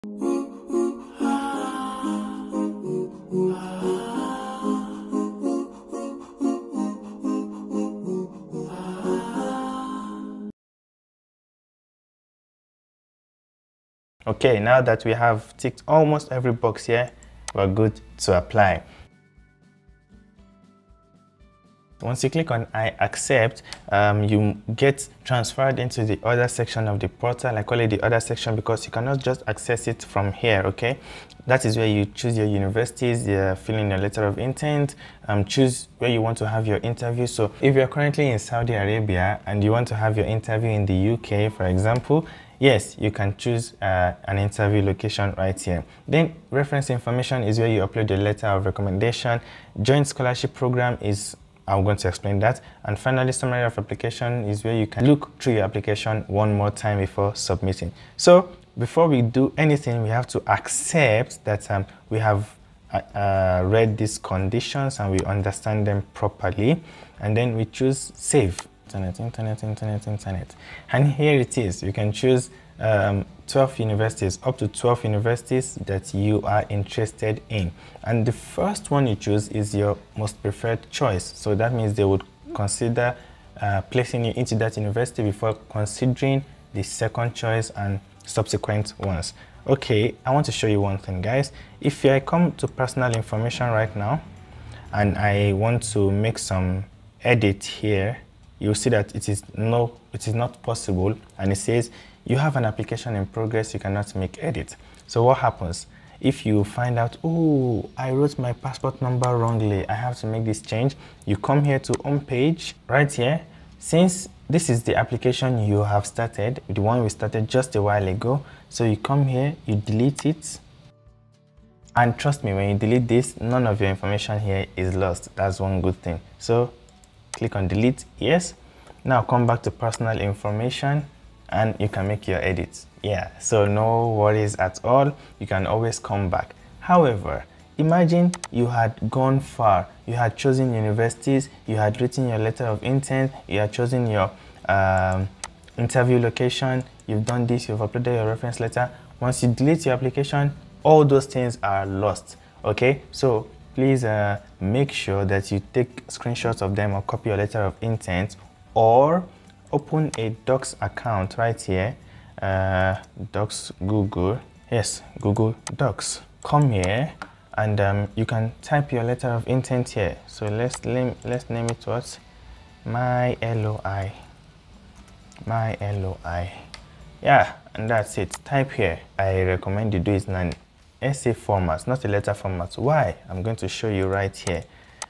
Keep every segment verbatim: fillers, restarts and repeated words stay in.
Okay, now that we have ticked almost every box here, we're good to apply. Once you click on I accept, um, you get transferred into the other section of the portal. I call it the other section because you cannot just access it from here, okay? That is where you choose your universities, uh, fill in your letter of intent, um, choose where you want to have your interview. So if you're currently in Saudi Arabia and you want to have your interview in the U K, for example, yes, you can choose uh, an interview location right here. Then reference information is where you upload your letter of recommendation. Joint scholarship program is, I'm going to explain that. And finally, summary of application is where you can look through your application one more time before submitting. So before we do anything, we have to accept that um, we have uh, uh, read these conditions and we understand them properly. And then we choose save. Internet, internet, internet, internet. And here it is. You can choose um, twelve universities, up to twelve universities that you are interested in. And the first one you choose is your most preferred choice. So that means they would consider uh, placing you into that university before considering the second choice and subsequent ones. Okay, I want to show you one thing, guys. If I come to personal information right now and I want to make some edit here, you'll see that it is no, it is not possible, and it says you have an application in progress, you cannot make edit. So what happens if you find out, oh, I wrote my passport number wrongly, I have to make this change? You come here to home page right here. Since this is the application you have started, the one we started just a while ago, so you come here, you delete it, and trust me, when you delete this, none of your information here is lost. That's one good thing. So click on delete, yes. Now come back to personal information and you can make your edits. Yeah, so no worries at all. You can always come back. However, imagine you had gone far. You had chosen universities, you had written your letter of intent, you had chosen your um, interview location, you've done this, you've uploaded your reference letter. Once you delete your application, all those things are lost, okay? So please uh, make sure that you take screenshots of them or copy your letter of intent, or open a Docs account right here. Uh, Docs Google, yes, Google Docs. Come here and um, you can type your letter of intent here. So let's name, let's name it what? My L O I. My L O I. Yeah, and that's it. Type here. I recommend you do it in an essay format, not a letter format. Why? I'm going to show you right here.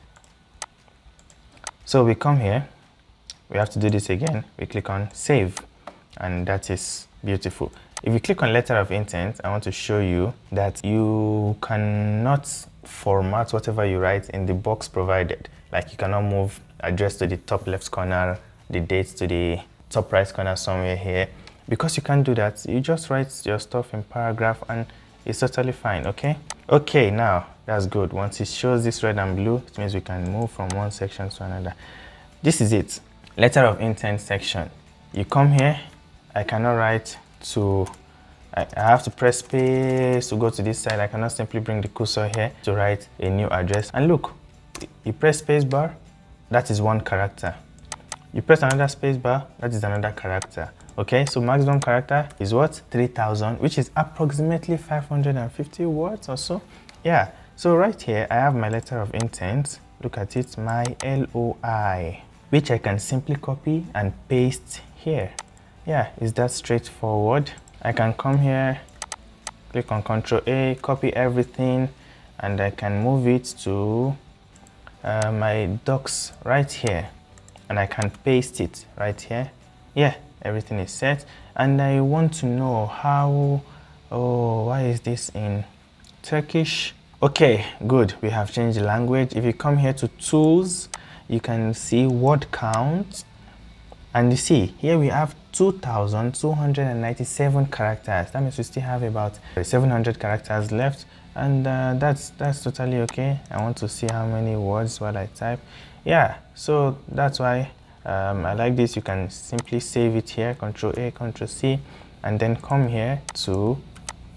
So we come here, we have to do this again. We click on save, and that is beautiful. If you click on letter of intent, I want to show you that you cannot format whatever you write in the box provided. Like you cannot move address to the top left corner, the dates to the top right corner somewhere here. Because you can't do that, you just write your stuff in paragraph and it's totally fine, okay? Okay, now that's good. Once it shows this red and blue, it means we can move from one section to another. This is it. Letter of intent section. You come here, I cannot write to, I, I have to press space to go to this side. I cannot simply bring the cursor here to write a new address. And look, you press space bar, that is one character. You press another space bar, that is another character. Okay, so maximum character is what? three thousand, which is approximately five hundred fifty words or so. Yeah, so right here, I have my letter of intent. Look at it, my L O I, which I can simply copy and paste here. Yeah, is that straightforward? I can come here, click on control A, copy everything, and I can move it to uh, my docs right here, and I can paste it right here. Yeah, everything is set, and I want to know how, oh, why is this in Turkish? Okay, good, we have changed the language. If you come here to tools, you can see word count, and you see here we have two thousand two hundred ninety-seven characters. That means we still have about seven hundred characters left, and uh, that's that's totally okay. I want to see how many words while I type. Yeah, so that's why um, I like this. You can simply save it here, control A, control C, and then come here to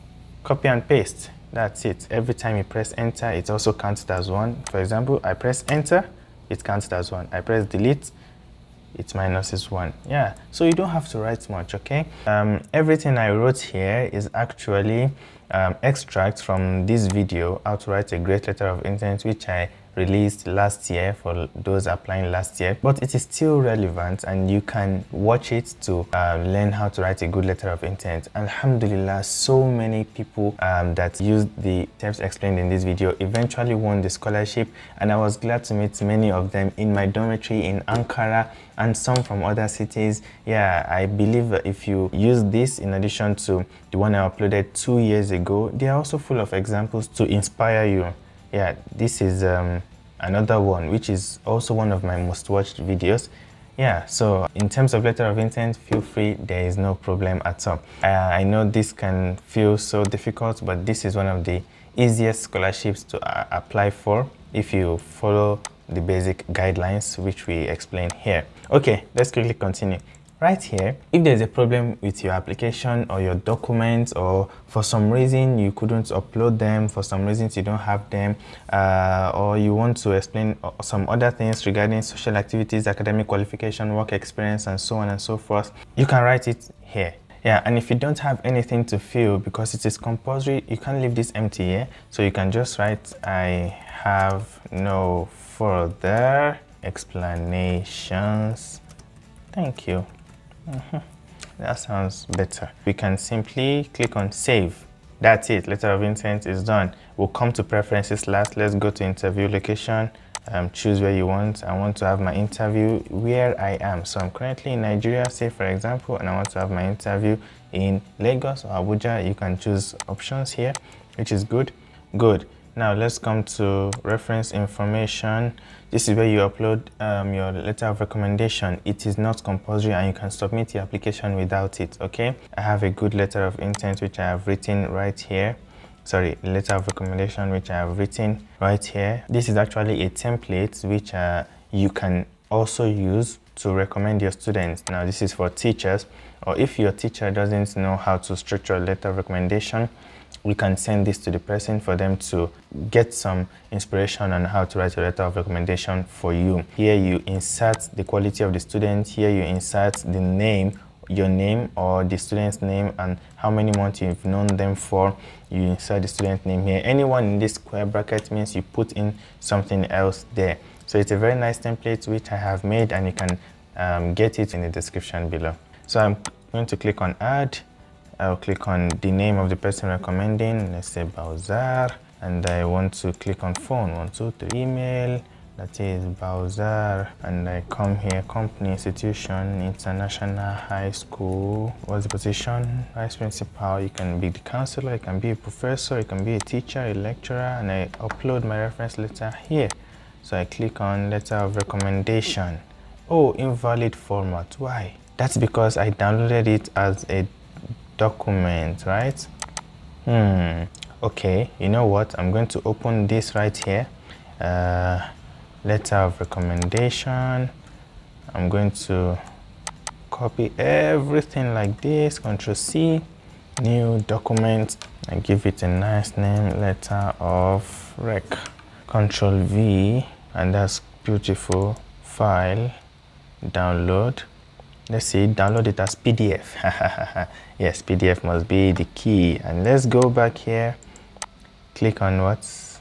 copy and paste. That's it. Every time you press enter, it also counts as one. For example, I press enter, it counts as one. I press delete, it minuses one. Yeah, so you don't have to write much, okay? Um, everything I wrote here is actually um, extracts from this video, how to write a great letter of intent, which I released last year for those applying last year, but it is still relevant and you can watch it to uh, learn how to write a good letter of intent. Alhamdulillah, so many people um, that used the steps explained in this video eventually won the scholarship, and I was glad to meet many of them in my dormitory in Ankara and some from other cities. Yeah, I believe that if you use this in addition to the one I uploaded two years ago, they are also full of examples to inspire you. Yeah, this is um, another one, which is also one of my most watched videos. Yeah, so in terms of letter of intent, feel free, there is no problem at all. Uh, I know this can feel so difficult, but this is one of the easiest scholarships to uh, apply for if you follow the basic guidelines which we explain here. Okay, let's quickly continue. Right here, if there's a problem with your application or your documents, or for some reason you couldn't upload them, for some reasons you don't have them, uh, or you want to explain some other things regarding social activities, academic qualification, work experience, and so on and so forth, you can write it here. Yeah, and if you don't have anything to fill, because it is compulsory, you can't leave this empty here, so you can just write, I have no further explanations. Thank you. Mm-hmm. That sounds better. We can simply click on save. That's it. Letter of intent is done. We'll come to preferences last. Let's go to interview location. Um, choose where you want. I want to have my interview where I am. So I'm currently in Nigeria, say for example, and I want to have my interview in Lagos or Abuja. You can choose options here, which is good. Good. Now let's come to reference information. This is where you upload um, your letter of recommendation. It is not compulsory and you can submit your application without it, okay? I have a good letter of intent which I have written right here. Sorry, letter of recommendation which I have written right here. This is actually a template which uh, you can also use to recommend your students. Now this is for teachers, or if your teacher doesn't know how to structure a letter of recommendation, we can send this to the person for them to get some inspiration on how to write a letter of recommendation for you. Here you insert the quality of the student. Here you insert the name, your name or the student's name, and how many months you've known them for. You insert the student name here. Anyone in this square bracket means you put in something else there. So it's a very nice template which I have made, and you can um, get it in the description below. So I'm going to click on add. I'll click on the name of the person recommending, let's say Bowser, and I want to click on phone, one, two, three, email, that is Bowser, and I come here, company, institution, international, high school, what's the position, vice principal. You can be the counselor, you can be a professor, you can be a teacher, a lecturer, and I upload my reference letter here. So I click on letter of recommendation. Oh, invalid format, why? That's because I downloaded it as a document, right? Hmm okay, you know what, I'm going to open this right here, uh, letter of recommendation. I'm going to copy everything like this, control C, new document, and give it a nice name, letter of rec, control V, and that's beautiful. File, download. Let's see, download it as P D F. Yes, P D F must be the key. And let's go back here, click on what's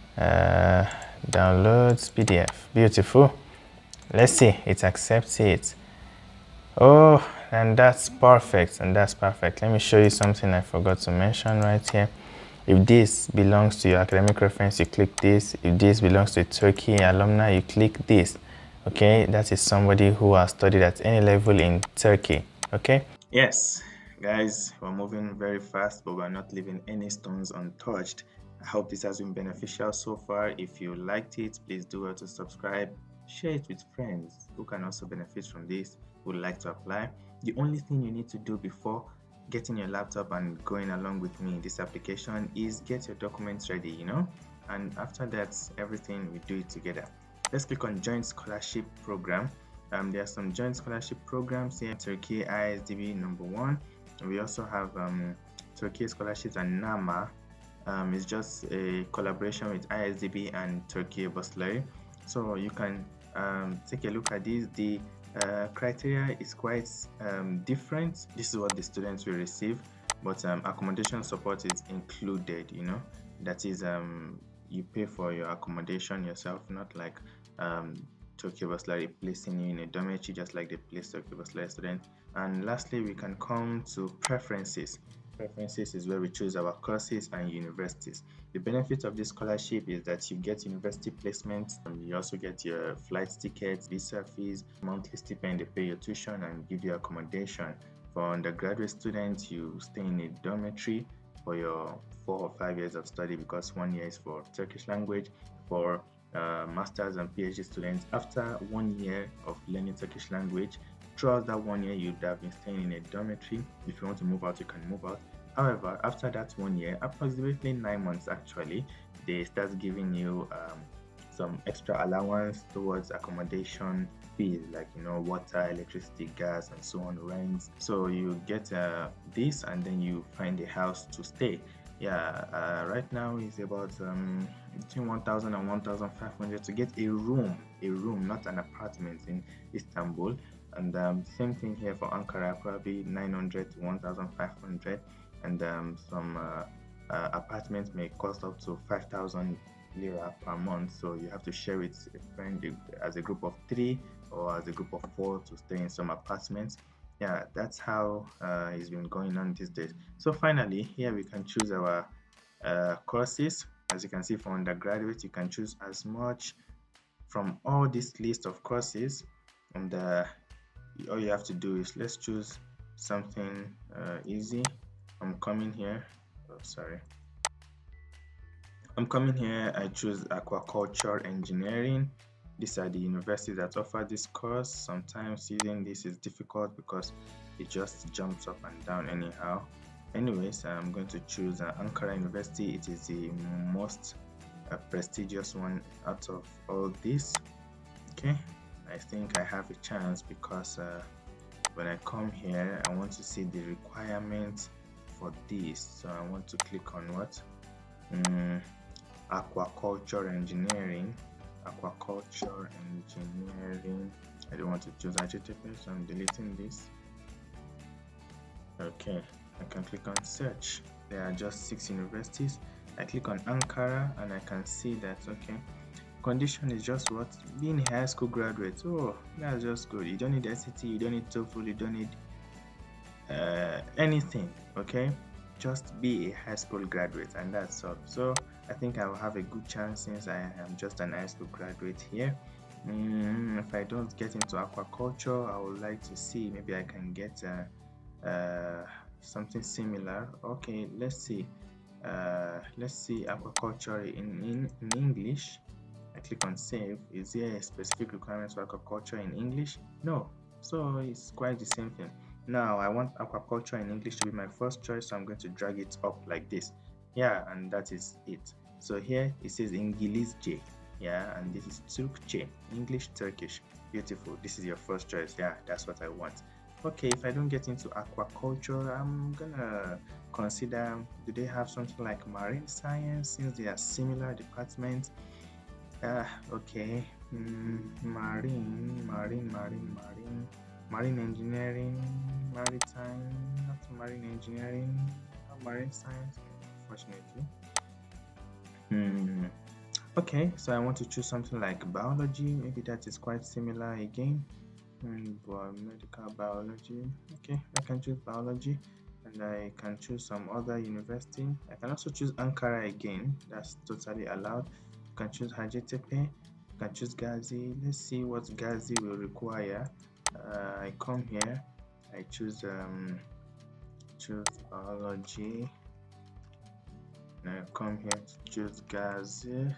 uh, downloads P D F. Beautiful. Let's see, it accepts it. Oh, and that's perfect, and that's perfect. Let me show you something I forgot to mention right here. If this belongs to your academic reference, you click this. If this belongs to a Turkey alumni, you click this. Okay, that is somebody who has studied at any level in Turkey. Okay, yes guys, we're moving very fast, but we're not leaving any stones untouched. I hope this has been beneficial so far. If you liked it, please do well to subscribe, share it with friends who can also benefit from this, who would like to apply. The only thing you need to do before getting your laptop and going along with me in this application is get your documents ready, you know, and after that, everything, we do it together. Let's click on joint scholarship program. Um, there are some joint scholarship programs here. Turkiye I S D B number one. And we also have um, Turkiye Scholarships and NAMA um, is just a collaboration with I S D B and Turkiye Burslari. So you can um, take a look at these. The uh, criteria is quite um, different. This is what the students will receive, but um, accommodation support is included. You know, that is um, you pay for your accommodation yourself, not like um, Turkiye Burslari placing you in a dormitory just like they place Turkiye Burslari students. And lastly, we can come to preferences. Preferences is where we choose our courses and universities. The benefit of this scholarship is that you get university placement, and you also get your flight tickets, visa fees, monthly stipend, they pay your tuition and give you accommodation. For undergraduate students, you stay in a dormitory for your four or five years of study, because one year is for Turkish language. For uh, masters and PhD students, after one year of learning Turkish language, throughout that one year you'd have been staying in a dormitory. If you want to move out, you can move out. However, after that one year, approximately nine months actually, they start giving you um, some extra allowance towards accommodation fees, like, you know, water, electricity, gas, and so on, rents. So you get uh, this, and then you find a house to stay. Yeah, uh, right now it's about um, between one thousand and one thousand five hundred to get a room, a room, not an apartment in Istanbul. And um, same thing here for Ankara, probably nine hundred to one thousand five hundred. And um, some uh, uh, apartments may cost up to five thousand lira per month. So you have to share with a friend as a group of three or as a group of four to stay in some apartments. Yeah, that's how uh, it's been going on these days. So finally, here we can choose our uh, courses. As you can see, for undergraduate, you can choose as much from all this list of courses. And uh, all you have to do is, let's choose something uh, easy. I'm coming here. Oh, sorry. I'm coming here. I choose aquaculture engineering. These are the universities that offer this course. Sometimes using this is difficult because it just jumps up and down anyhow. Anyways, I'm going to choose uh, Ankara University. It is the most uh, prestigious one out of all these. Okay, I think I have a chance because uh, when I come here, I want to see the requirements for this. So I want to click on what? Mm, aquaculture engineering. Aquaculture engineering. I don't want to choose H T T P, so I'm deleting this. Okay, I can click on search. There are just six universities. I click on Ankara and I can see that, okay, condition is just what? Being a high school graduate. Oh, that's just good. You don't need S A T, you don't need TOEFL, you don't need uh, anything, okay? Just be a high school graduate, and that's all. So I think I will have a good chance since I am just an high school graduate here. Mm, if I don't get into aquaculture, I would like to see maybe I can get uh, uh, something similar. Okay, let's see. Uh, let's see aquaculture in, in, in English. I click on save. Is there a specific requirement for aquaculture in English? No. So it's quite the same thing. Now I want aquaculture in English to be my first choice, so I'm going to drag it up like this. Yeah, and that is it. So here it says İngilizce. Yeah, and this is Türkçe, English, Turkish. Beautiful. This is your first choice. Yeah, that's what I want. Okay, if I don't get into aquaculture, I'm gonna consider, do they have something like marine science, since they are similar departments? Ah, uh, okay. Mm, marine, marine, marine, marine, marine engineering, maritime, not marine engineering, not marine science, unfortunately. Hmm. Okay, so I want to choose something like biology. Maybe that is quite similar again. Mm, biomedical biology. Okay, I can choose biology, and I can choose some other university. I can also choose Ankara again. That's totally allowed. You can choose Hacettepe. You can choose Gazi. Let's see what Gazi will require. Uh, I come here. I choose um choose biology. And I come here to choose Gazi.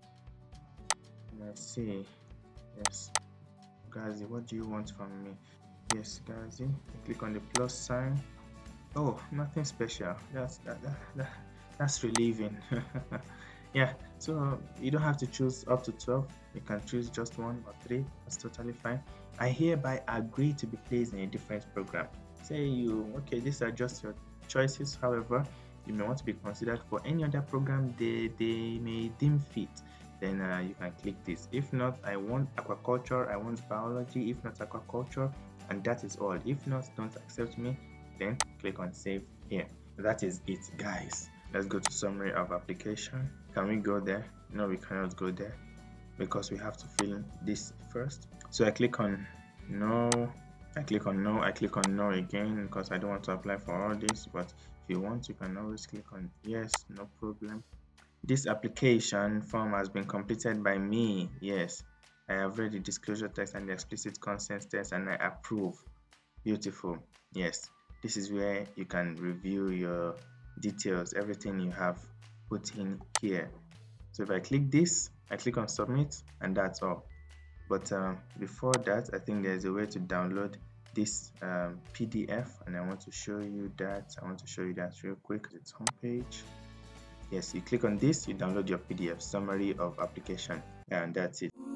Let's see. Yes, Gazi, what do you want from me? Yes, Gazi. I click on the plus sign. Oh, nothing special. That's that, that, that that's relieving. Yeah, so you don't have to choose up to twelve. You can choose just one or three. That's totally fine. I hereby agree to be placed in a different program. Say you, okay, these are just your choices, however, you may want to be considered for any other program they, they may deem fit. Then uh, you can click this. If not, I want aquaculture, I want biology, if not aquaculture, and that is all. If not, don't accept me, then click on save here. That is it, guys. Let's go to summary of application. Can we go there? No, we cannot go there because we have to fill in this first. So I click on no, I click on no, I click on no again because I don't want to apply for all this, but if you want, you can always click on yes, no problem. This application form has been completed by me. Yes, I have read the disclosure text and the explicit consent text and I approve. Beautiful. Yes, this is where you can review your details, everything you have put in here. So if I click this, I click on submit and that's all. But um, before that, I think there's a way to download this um, P D F, and I want to show you that. I want to show you that real quick. It's homepage. Yes, you click on this, you download your P D F summary of application, and that's it.